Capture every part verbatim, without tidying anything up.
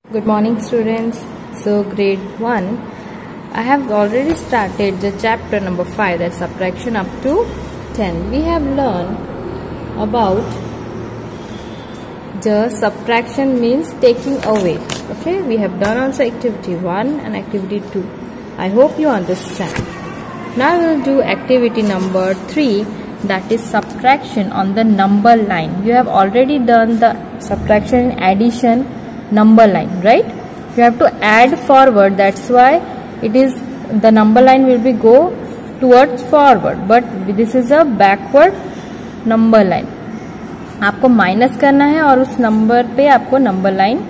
Good morning, students. So grade one, I have already started the chapter number five, that's subtraction up to ten. We have learned about the subtraction means taking away. Okay, we have done also activity one and activity two. I hope you understand. Now we will do activity number three, that is subtraction on the number line. You have already done the subtraction and addition number line, right? You have to add forward, that's why it is the number line will be go towards forward, but this is a backward number line. आपको minus करना है और उस number पे आपको number line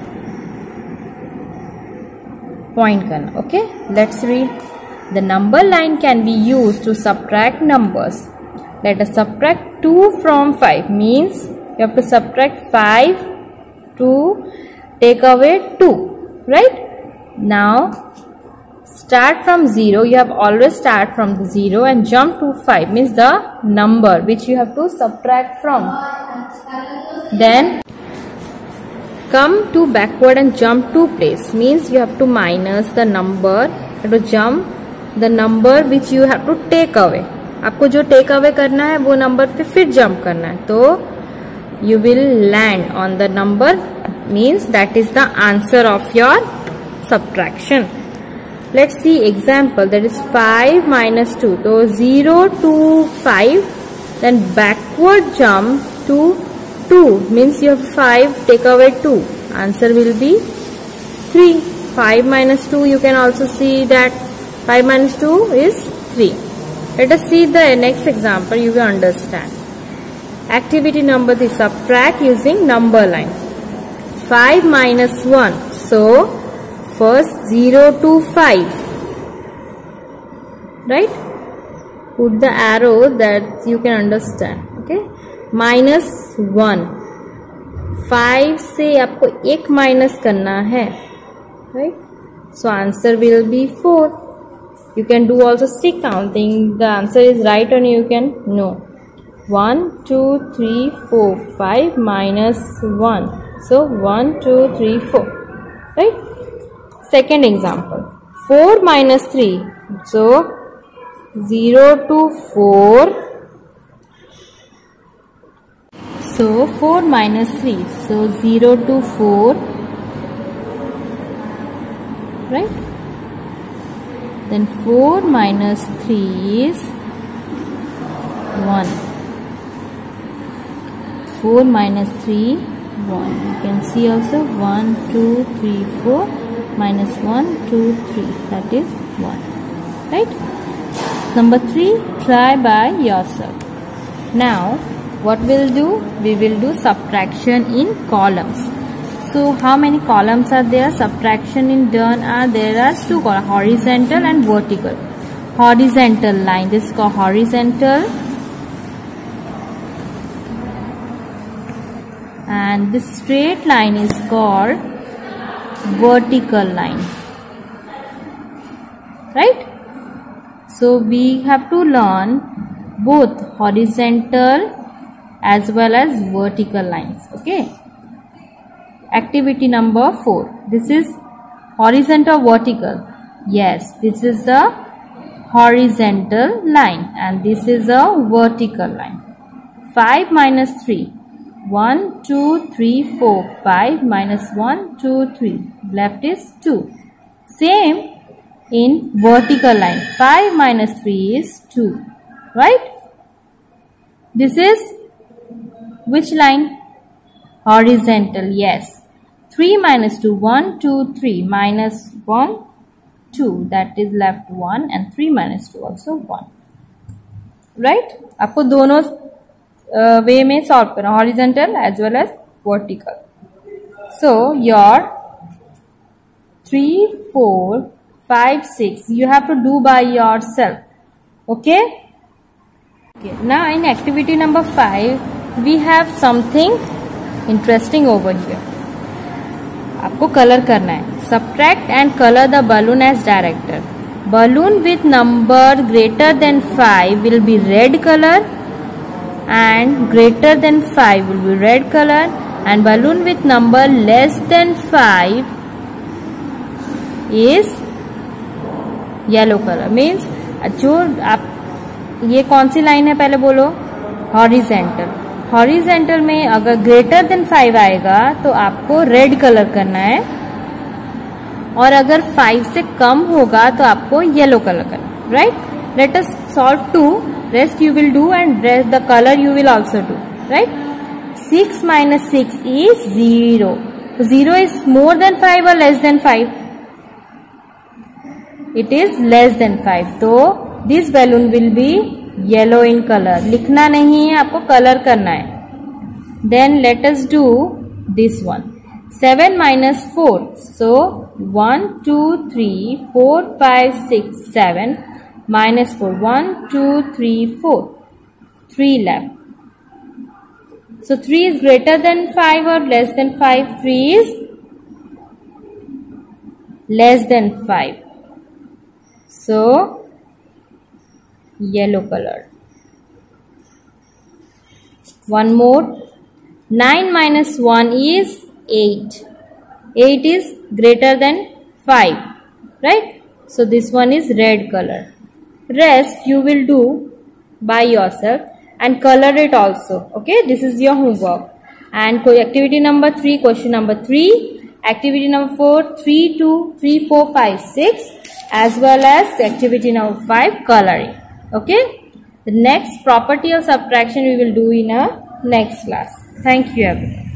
point करना. Okay, let's read. The number line can be used to subtract numbers. Let us subtract two from five, means you have to subtract five to take away two, right? Now start from zero. You have always start from the zero and jump to five, means the number which you have to subtract from. Then come to backward and jump to place, means you have to minus the number, you have to jump the number which you have to take away. आपको जो take away करना है वो number पे फिर jump करना है, तो you will land on the number, means that is the answer of your subtraction. Let's see example, that is five minus two. So zero to five, then backward jump to two, means you have five, take away two, answer will be three. five minus two, you can also see that five minus two is three. Let us see the next example, you will understand. Activity number three, subtract using number line. five minus one, so first zero to five, right? Put the arrow that you can understand. Okay, minus one. five से आपको एक minus करना है, right? So answer will be four. You can do also stick counting. The answer is right or you can know. one, two, three, four, five minus one. So one, two, three, four. Right? Second example. four minus three. So zero to four. So four minus three. So zero to four. Right? Then four minus three is one. four minus three, one. You can see also one, two, three, four minus one, two, three. That is one. Right? Number three, try by yourself. Now, what we'll do? We will do subtraction in columns. So, how many columns are there? Subtraction in done are there are two columns, horizontal and vertical. Horizontal line, this is called horizontal. And this straight line is called vertical line, right? So we have to learn both horizontal as well as vertical lines. Okay, activity number four, this is horizontal vertical. Yes, this is a horizontal line and this is a vertical line. five minus three, one, two, three, four, five minus one, two, three, left is two. Same in vertical line, five minus three is two, right? This is which line? Horizontal, yes. three minus two, one, two, three, minus one, two, that is left one, and three minus two also one, right? आपको दोनों वे में solve करना, horizontal as well as vertical. So your three, four, five, six you have to do by yourself. Okay? Okay. Now in activity number five we have something interesting over here. आपको colour करना है. Subtract and color the balloon as director. Balloon with number greater than five will be red color and greater than five will be red color and balloon with number less than five is yellow color. Means जो आप ये कौन सी line है पहले बोलो, horizontal. Horizontal में अगर greater than five आएगा तो आपको रेड कलर करना है, और अगर फाइव से कम होगा तो आपको येलो कलर करना. Right, let us solve two. Rest you will do and rest the colour you will also do. Right, six minus six is zero. Zero is more than five और less than five? It is less than five. तो this balloon will be yellow in colour. लिखना नहीं है, आपको colour करना है. Then let us do this one. Seven minus four, so one two three four five six seven minus four. one, two, three, four. three left. So three is greater than five or less than five? three is less than five. So yellow color. One more. nine minus one is eight. eight is greater than five. Right? So this one is red color. Rest you will do by yourself and color it also. Okay, this is your homework. And activity number three, question number three, activity number four, three, two, three, four, five, six, as well as activity number five, coloring. Okay, the next property of subtraction we will do in a next class. Thank you everyone.